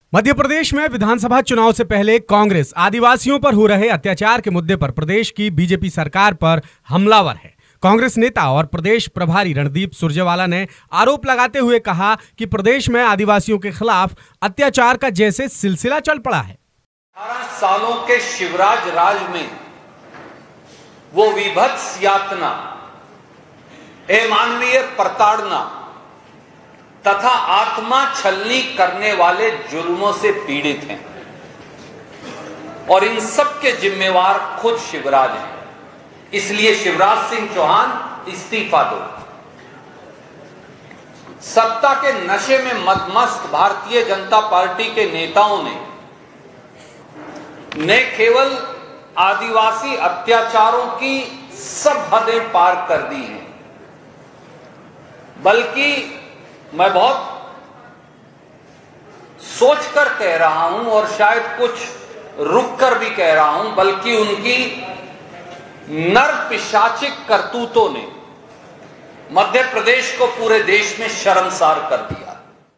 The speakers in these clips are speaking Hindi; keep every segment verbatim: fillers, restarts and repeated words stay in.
मध्य प्रदेश में विधानसभा चुनाव से पहले कांग्रेस आदिवासियों पर हो रहे अत्याचार के मुद्दे पर प्रदेश की बीजेपी सरकार पर हमलावर है। कांग्रेस नेता और प्रदेश प्रभारी रणदीप सुरजेवाला ने आरोप लगाते हुए कहा कि प्रदेश में आदिवासियों के खिलाफ अत्याचार का जैसे सिलसिला चल पड़ा है। अठारह सालों के शिवराज राज में वो विभत्स यातना, अमानवीय प्रताड़ना तथा आत्मा छलनी करने वाले जुल्मों से पीड़ित हैं और इन सब के जिम्मेवार खुद शिवराज हैं। इसलिए शिवराज सिंह चौहान इस्तीफा दो। सत्ता के नशे में मदमस्त भारतीय जनता पार्टी के नेताओं ने न केवल आदिवासी अत्याचारों की सब हदें पार कर दी हैं, बल्कि मैं बहुत सोचकर कह रहा हूं और शायद कुछ रुककर भी कह रहा हूं, बल्कि उनकी नर पिशाचिक करतूतों ने मध्य प्रदेश को पूरे देश में शर्मसार कर दिया।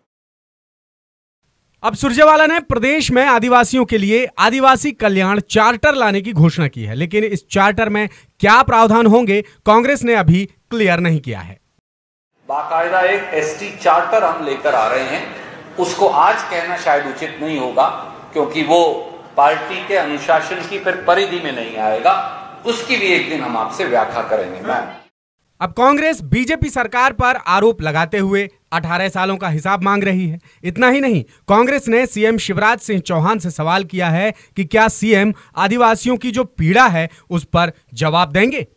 अब सुरजेवाला ने प्रदेश में आदिवासियों के लिए आदिवासी कल्याण चार्टर लाने की घोषणा की है, लेकिन इस चार्टर में क्या प्रावधान होंगे कांग्रेस ने अभी क्लियर नहीं किया है। बाकायदा एक एसटी चार्टर हम लेकर आ रहे हैं। उसको आज कहना शायद उचित नहीं होगा, क्योंकि वो पार्टी के अनुशासन की फिर परिधि में नहीं आएगा। उसकी भी एक दिन हम आपसे व्याख्या करेंगे। मैम, अब कांग्रेस बीजेपी सरकार पर आरोप लगाते हुए अठारह सालों का हिसाब मांग रही है। इतना ही नहीं, कांग्रेस ने सीएम शिवराज सिंह चौहान से सवाल किया है कि क्या सीएम आदिवासियों की जो पीड़ा है उस पर जवाब देंगे।